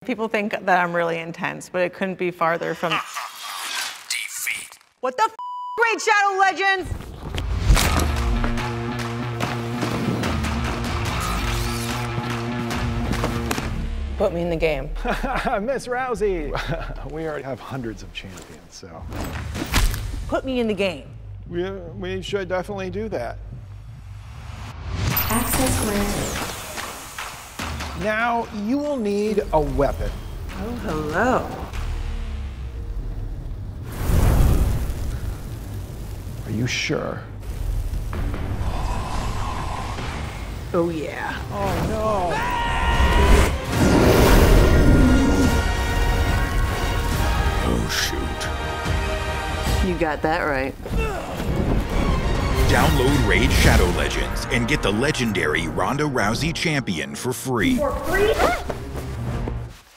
People think that I'm really intense, but it couldn't be farther from defeat. What the f, Great Shadow Legends? put me in the game. Miss Rousey. We already have hundreds of champions, so. Put me in the game. We should definitely do that. Access granted. Now, you will need a weapon. Oh, hello. Are you sure? Oh, yeah. Oh, no. Oh, shoot. You got that right. Download Raid Shadow Legends and get the legendary Ronda Rousey champion for free. For free?